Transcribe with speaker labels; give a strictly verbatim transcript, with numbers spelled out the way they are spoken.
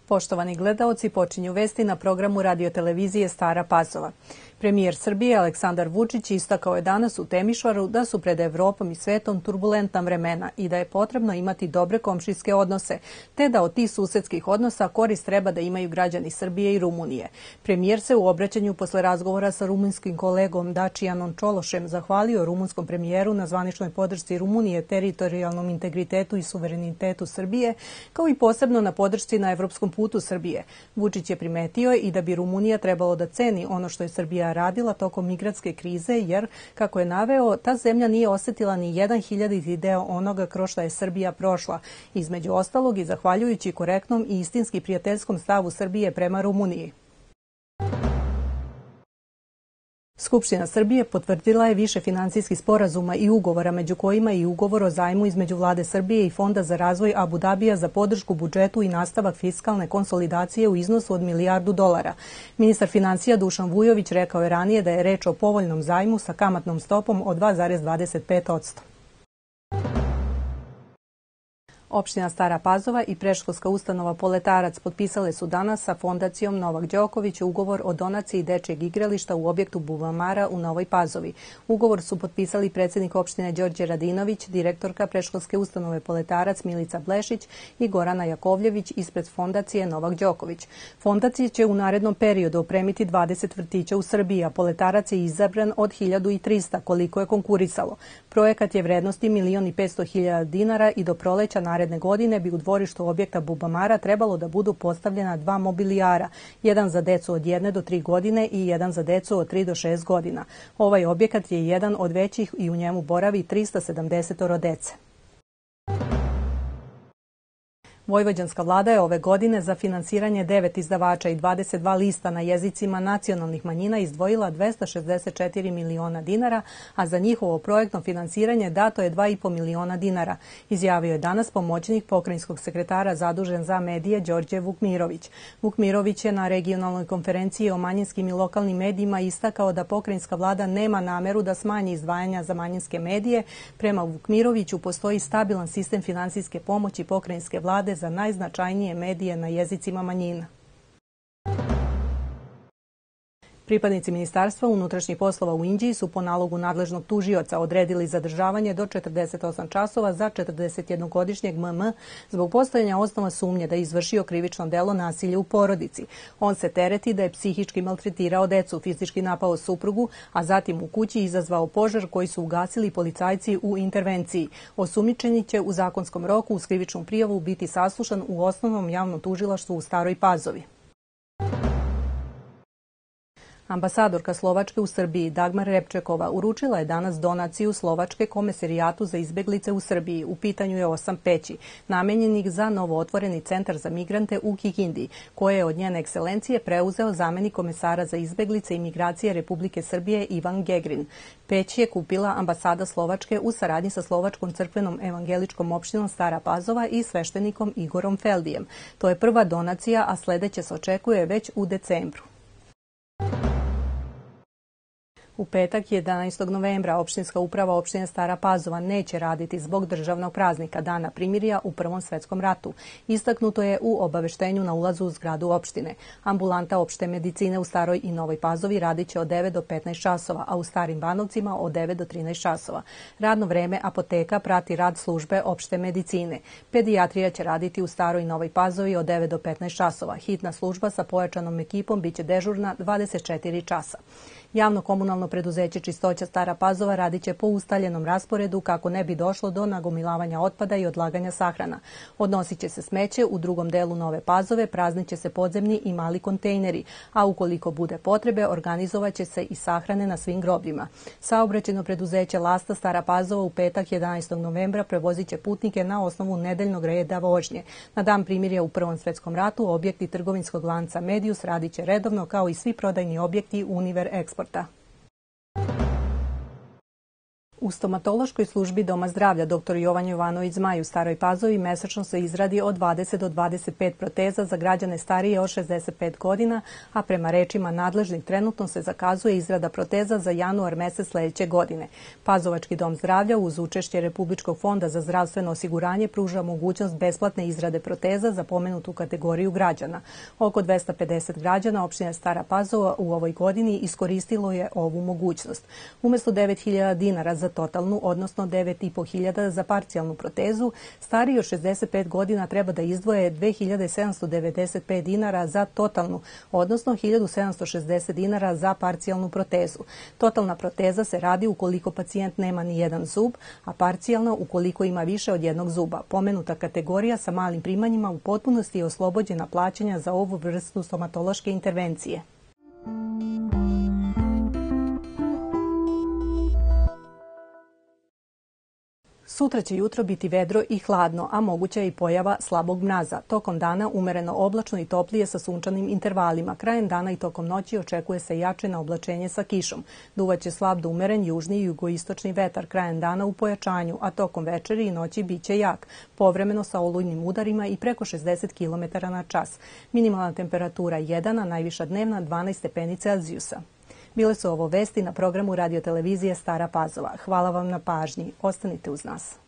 Speaker 1: Poštovani gledaoci, počinju vesti na programu radiotelevizije Stara Pazova. Premijer Srbije Aleksandar Vučić istakao je danas u Temišvaru da su pred Evropom i svetom turbulentna vremena i da je potrebno imati dobre komšijske odnose, te da od tih susedskih odnosa korist treba da imaju građani Srbije i Rumunije. Premijer se u obraćanju posle razgovora sa rumunskim kolegom Dačijanom Čološem zahvalio rumunskom premijeru na zvaničnoj podršci Rumunije teritorijalnom integritetu i suverenitetu Srbije, kao i posebno na podršci na evropskom putu Srbije. Vučić je primetio i da bi Rumunija trebalo da ceni ono što je Srbija radila tokom migrantske krize, jer, kako je naveo, ta zemlja nije osetila ni jedan hiljaditi deo onoga kroz šta je Srbija prošla, između ostalog i zahvaljujući korektnom i istinski prijateljskom stavu Srbije prema Rumuniji. Skupština Srbije potvrdila je više finansijskih sporazuma i ugovora, među kojima i ugovor o zajmu između Vlade Srbije i Fonda za razvoj Abu Dabija za podršku budžetu i nastavak fiskalne konsolidacije u iznosu od milijardu dolara. Ministar finansija Dušan Vujović rekao je ranije da je reč o povoljnom zajmu sa kamatnom stopom od dva zarez dvadeset pet posto. Opština Stara Pazova i predškolska ustanova Poletarac potpisale su danas sa Fondacijom Novak Đoković ugovor o donaciji dečijeg igrališta u objektu Buvamara u Novoj Pazovi. Ugovor su potpisali predsjednik opštine Đorđe Radinović, direktorka predškolske ustanove Poletarac Milica Blešić i Gorana Jakovljević ispred Fondacije Novak Đoković. Fondacija će u narednom periodu opremiti dvadeset vrtića u Srbiji, a Poletarac je izabran od hiljadu i trista koliko je konkurisalo. Projekat je vrednosti milion i petsto hiljada dinara i do proleća naredne godine bi u dvorištu objekta Bubamara trebalo da budu postavljena dva mobilijara, jedan za decu od jedne do tri godine i jedan za decu od tri do šest godina. Ovaj objekat je jedan od većih i u njemu boravi trista sedamdeset dece. Vojvođanska vlada je ove godine za finansiranje devet izdavača i dvadeset dva lista na jezicima nacionalnih manjina izdvojila dvesta šezdeset četiri miliona dinara, a za njihovo projektno finansiranje dato je dva i po miliona dinara, izjavio je danas pomoćnik pokrajinskog sekretara zadužen za medije Đorđe Vukmirović. Vukmirović je na regionalnoj konferenciji o manjinskim i lokalnim medijima istakao da pokrajinska vlada nema nameru da smanji izdvajanja za manjinske medije. Prema Vukmiroviću postoji stabilan sistem finansijske pomoći pokrajinske vlade za najznačajnije medije na jezicima manjina. Pripadnici Ministarstva unutrašnjih poslova u Inđiji su po nalogu nadležnog tužioca odredili zadržavanje do četrdeset osam časova za četrdesetjednogodišnjeg M M zbog postojanja osnova sumnje da je izvršio krivično delo nasilja u porodici. On se tereti da je psihički maltretirao decu, fizički napao suprugu, a zatim u kući izazvao požar koji su ugasili policajci u intervenciji. Osumnjičeni će u zakonskom roku uz krivičnu prijavu biti saslušan u osnovnom javnom tužilaštvu u Staroj Pazovi. Ambasadorka Slovačke u Srbiji Dagmar Repčekova uručila je danas donaciju Slovačke Komesarijatu za izbeglice u Srbiji. U pitanju je osam peći, namenjenih za novootvoreni centar za migrante u Kikindi, koje je od njene ekscelencije preuzeo zamenik komesara za izbeglice i migracije Republike Srbije Ivan Gegrin. Peć je kupila ambasada Slovačke u saradnji sa Slovačkom crkvenom evangeličkom opštinom Stara Pazova i sveštenikom Igorom Feldijem. To je prva donacija, a sledeće se očekuje već u decembru. U petak, jedanaestog novembra, opštinska uprava opštine Stara Pazova neće raditi zbog državnog praznika Dana primirja u Prvom svetskom ratu. Istaknuto je u obaveštenju na ulazu u zgradu opštine. Ambulanta opšte medicine u Staroj i Novoj Pazovi radit će od devet do petnaest časova, a u Starim Banovcima od devet do trinaest časova. Radno vreme apoteka prati rad službe opšte medicine. Pedijatrija će raditi u Staroj i Novoj Pazovi od devet do petnaest časova. Hitna služba sa pojačanom ekipom biće dežurna dvadeset četiri časa. Javno-komunalno preduzeće Čistoća Stara Pazova radit će po ustaljenom rasporedu kako ne bi došlo do nagomilavanja otpada i odlaganja sahrana. Odnosit će se smeće u drugom delu Nove Pazove, praznit će se podzemni i mali kontejneri, a ukoliko bude potrebe, organizovat će se i sahrane na svim grobljima. Saobraćajno preduzeće Lasta Stara Pazova u petak jedanaestog novembra prevozit će putnike na osnovu nedeljnog reda vožnje. Na dan primirja u Prvom svetskom ratu objekti trgovinskog lanca Medius radit će redovno kao i svi prodajni objekti Univer Export. U stomatološkoj službi Doma zdravlja doktor Jovan Jovanović Zmaj u Staroj Pazovi mesečno se izradi od dvadeset do dvadeset pet proteza za građane starije od šezdeset pet godina, a prema rečima nadležnih trenutno se zakazuje izrada proteza za januar mesec sledeće godine. Pazovački dom zdravlja uz učešće Republičkog fonda za zdravstveno osiguranje pruža mogućnost besplatne izrade proteza za pomenutu kategoriju građana. Oko dvesta pedeset građana opštine Stara Pazova u ovoj godini iskoristilo je ovu mogućnost. Umesto devet hiljada dinara za totalnu, odnosno devet i po hiljada za parcijalnu protezu, stariji od šezdeset pet godina treba da izdvoje dve hiljade sedamsto devedeset pet dinara za totalnu, odnosno hiljadu sedamsto šezdeset dinara za parcijalnu protezu. Totalna proteza se radi ukoliko pacijent nema ni jedan zub, a parcijalna ukoliko ima više od jednog zuba. Pomenuta kategorija sa malim primanjima u potpunosti je oslobođena plaćanja za ovu vrstu stomatološke intervencije. Sutra će jutro biti vedro i hladno, a moguća je i pojava slabog mraza. Tokom dana umereno oblačno i toplije sa sunčanim intervalima. Krajem dana i tokom noći očekuje se jače na oblačenje sa kišom. Duvaće slab do umeren južni i jugoistočni vetar krajem dana u pojačanju, a tokom večeri i noći biće jak, povremeno sa olujnim udarima i preko šezdeset kilometara na čas. Minimalna temperatura jedan, a najviša dnevna dvanaest stepeni Celzijusa. Bile su ovo vesti na programu radiotelevizije Stara Pazova. Hvala vam na pažnji. Ostanite uz nas.